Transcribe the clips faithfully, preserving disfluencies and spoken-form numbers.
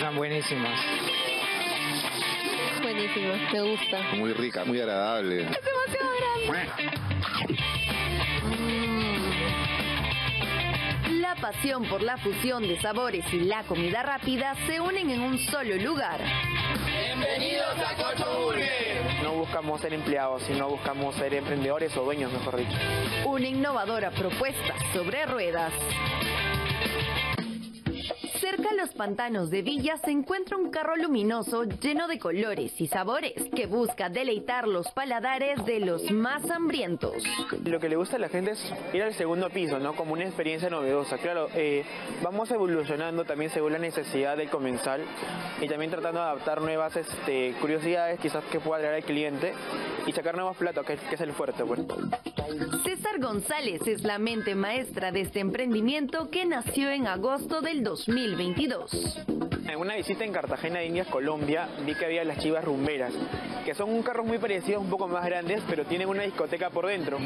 Están buenísimas. Buenísima, me gusta. Muy rica, muy agradable. Es demasiado grande. La pasión por la fusión de sabores y la comida rápida se unen en un solo lugar. ¡Bienvenidos a Cocho Burger! No buscamos ser empleados, sino buscamos ser emprendedores o dueños, mejor dicho. Una innovadora propuesta sobre ruedas. Cerca a los pantanos de Villa se encuentra un carro luminoso lleno de colores y sabores que busca deleitar los paladares de los más hambrientos. Lo que le gusta a la gente es ir al segundo piso, ¿no? Como una experiencia novedosa. Claro, eh, vamos evolucionando también según la necesidad del comensal y también tratando de adaptar nuevas este, curiosidades quizás que pueda traer al cliente y sacar nuevos platos, que, que es el fuerte, pues. César González es la mente maestra de este emprendimiento que nació en agosto del dos mil veintidós. En una visita en Cartagena de Indias, Colombia, vi que había las Chivas Rumberas, que son un carros muy parecidos, un poco más grandes, pero tienen una discoteca por dentro.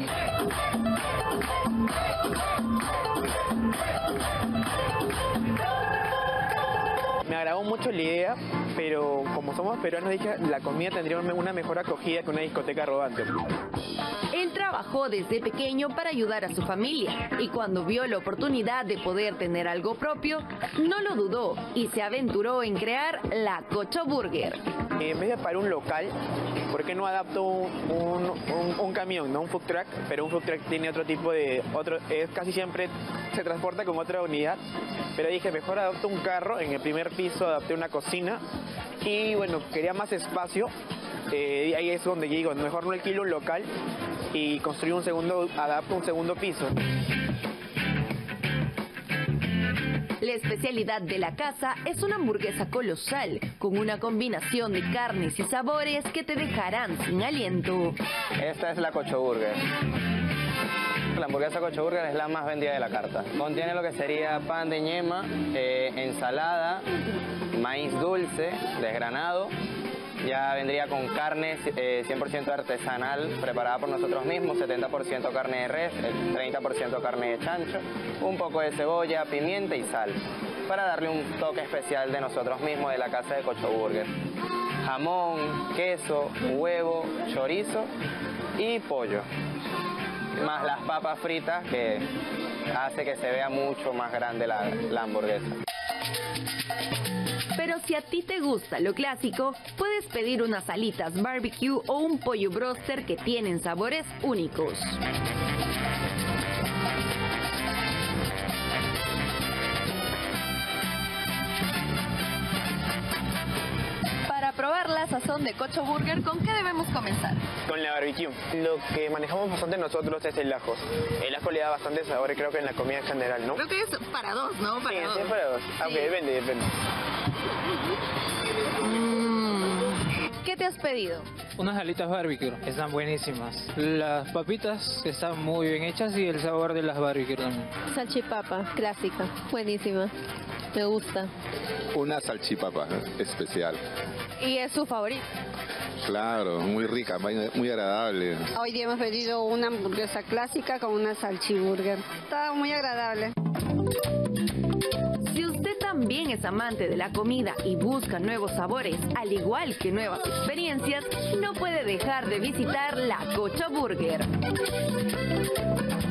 Me agradó mucho la idea, pero como somos peruanos dije la comida tendría una mejor acogida que una discoteca rodante. Él trabajó desde pequeño para ayudar a su familia y cuando vio la oportunidad de poder tener algo propio, no lo dudó y se aventuró en crear la Cocho Burger. En vez de para un local, ¿por qué no adapto un, un, un, un camión, no un food truck? Pero un food truck tiene otro tipo de, otro, es casi siempre se transporta con otra unidad. Pero dije, mejor adapto un carro, en el primer piso adapté una cocina y bueno, quería más espacio. Eh, y ahí es donde digo, mejor no alquilo un local y construyo un segundo, adapto un segundo piso. La especialidad de la casa es una hamburguesa colosal, con una combinación de carnes y sabores que te dejarán sin aliento. Esta es la Cocho Burger. La hamburguesa Cocho Burger es la más vendida de la carta. Contiene lo que sería pan de ñema, eh, ensalada, maíz dulce, desgranado. Ya vendría con carne eh, cien por ciento artesanal, preparada por nosotros mismos, setenta por ciento carne de res, treinta por ciento carne de chancho, un poco de cebolla, pimienta y sal, para darle un toque especial de nosotros mismos, de la casa de Cocho Burger. Jamón, queso, huevo, chorizo y pollo, más las papas fritas que hace que se vea mucho más grande la, la hamburguesa. Pero si a ti te gusta lo clásico, puedes pedir unas alitas barbecue o un pollo broster que tienen sabores únicos. Para probar la sazón de Cocho Burger, ¿con qué debemos comenzar? Con la barbecue. Lo que manejamos bastante nosotros es el ajo. El ajo le da bastante sabor, creo que en la comida en general, ¿no? Creo que es para dos, ¿no? Para sí, dos. Sí, es para dos. Sí. Aunque depende, depende. Mm. ¿Qué te has pedido? Unas alitas barbecue, están buenísimas. Las papitas están muy bien hechas y el sabor de las barbecue también. Salchipapa, clásica, buenísima, me gusta. Una salchipapa especial. ¿Y es su favorito? Claro, muy rica, muy agradable. Hoy día hemos pedido una hamburguesa clásica con una salchiburger. Está muy agradable. Si usted también es amante de la comida y busca nuevos sabores, al igual que nuevas experiencias, no puede dejar de visitar la Cocho Burger.